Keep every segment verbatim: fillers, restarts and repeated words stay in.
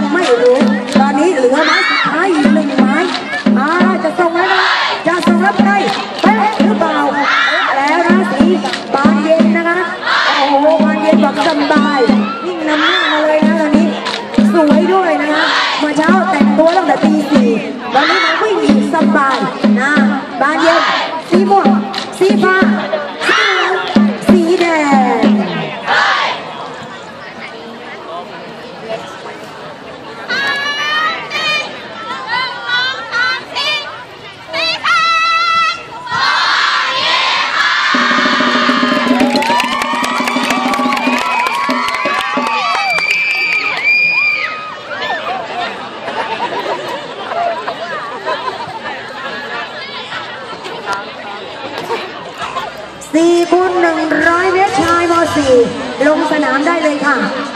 ไม่รู้ตอนนี้เหลือไม้สุดท้ายอีกหนึ่งไม้อ่าจะส่งแล้วนะจะส่งแล้วไปเป๊ะหรือเปล่าแล้วนะสีบานเย็นนะคะโอ้โหบานเย็นบอกสบายวิ่งนำหน้ามาเลยนะตอนนี้สวยด้วยนะคะเมื่อเช้าแต่งตัวตั้งแต่ตีสี่วันนี้มาวิ่งอีกสบายนะบานเย็นสีม่วงสีฟ้าสีแดงสี่คูณหนึ่งร้อยเมตรชายม.สี่ลงสนามได้เลยค่ะ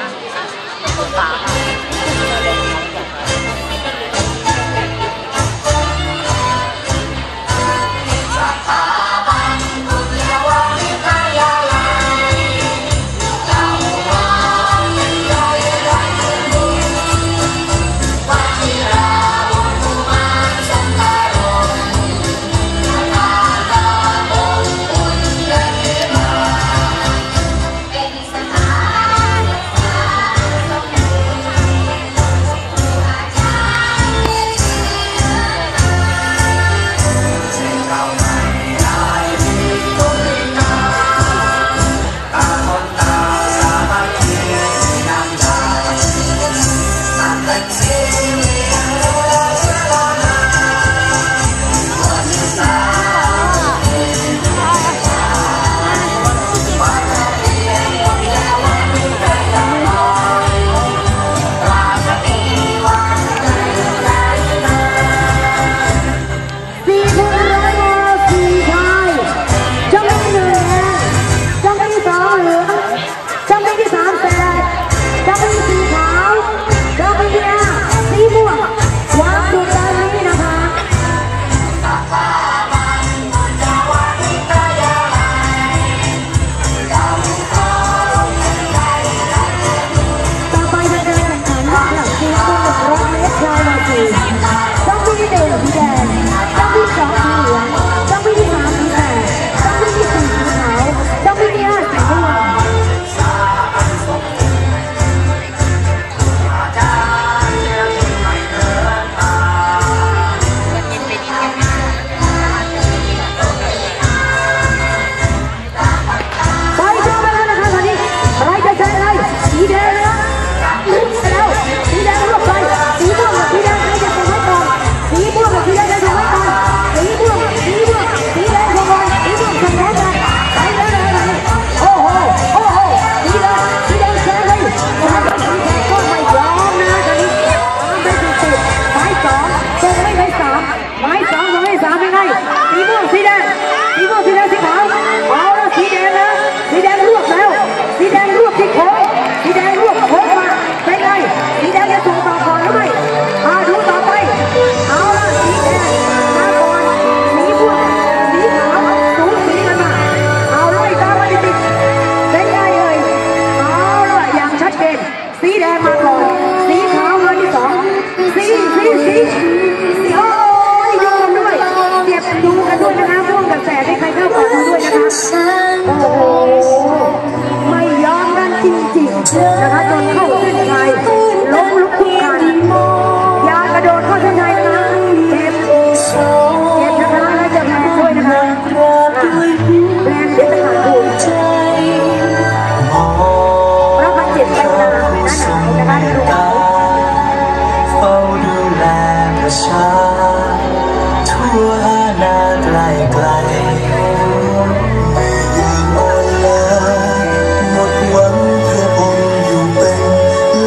นะคะจนเข้าเส้นชัยล้มลุกคลุกคลานอย่ากระโดดเข้าเส้นชัยนะคะเจ็บเจ็บนะคะแล้วจะแพ้ด้วยนะคะแรงเด็ดขาดดูรับการเจ็บไปนานนะนะคะในโรงพยาบาลเฝ้าดูแลประชาทั่วนาไกลไกลอ่อนล้าหมดหวังเพื่อองค์อยู่เป็น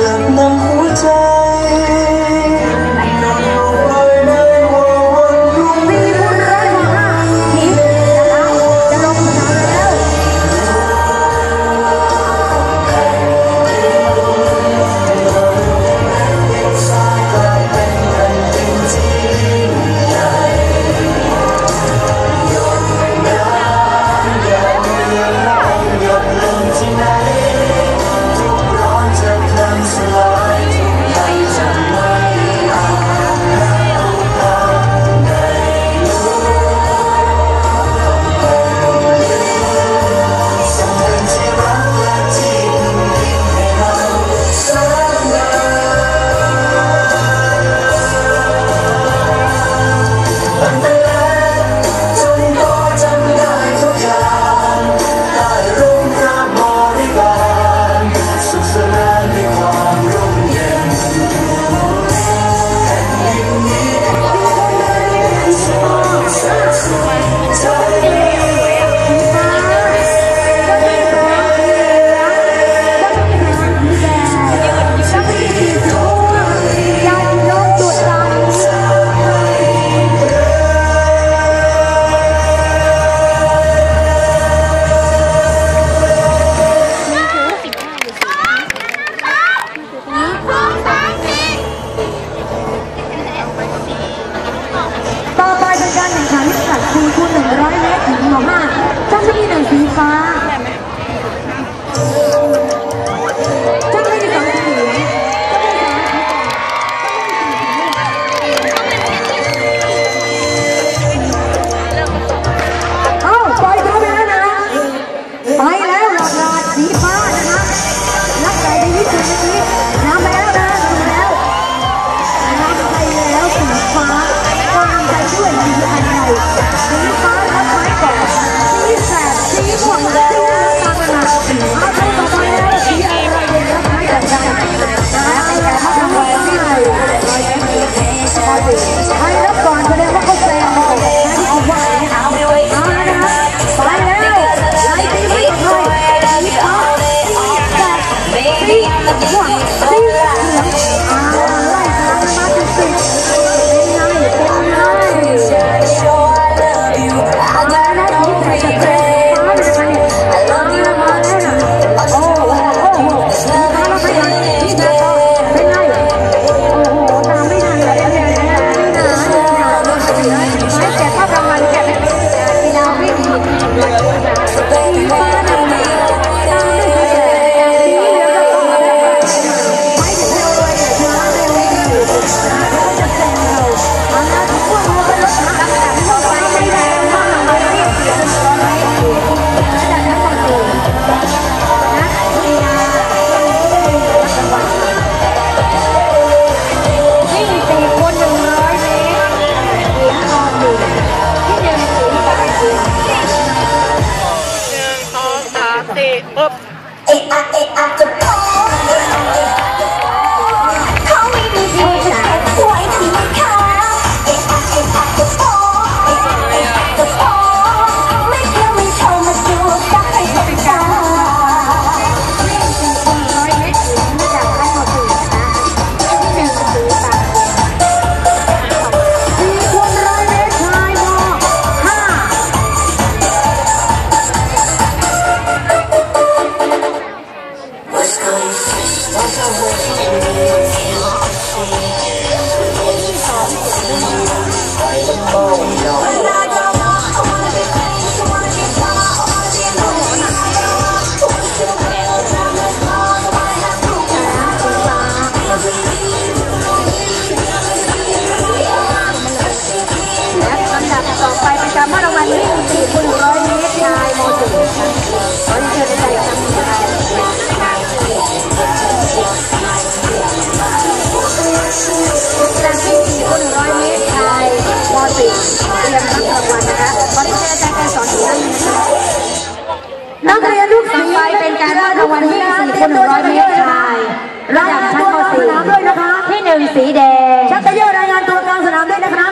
งร้อยเมตรชายระดับชั้นม .สี่ด้วยนะคะที่หนึ่งสีแดงชักกระเยอะรายงานตัวกลางสนามด้วยนะครับ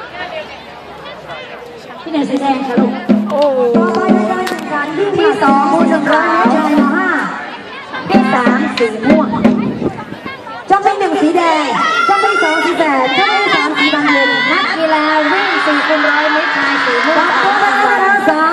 ที่หนึ่งสีแดงค่ะลูกต่อไปในการแข่งขันวิ่งที่สองหนึ่งร้อยเมตรชายม .ห้าที่สามสีม่วงช่องที่หนึ่งสีแดงช่องที่สองสีแสดช่องที่สามสีบานเย็นนักกีฬาวิ่งสี่คูณร้อยเมตรชายสีม่วต่งอไปนะคะสาม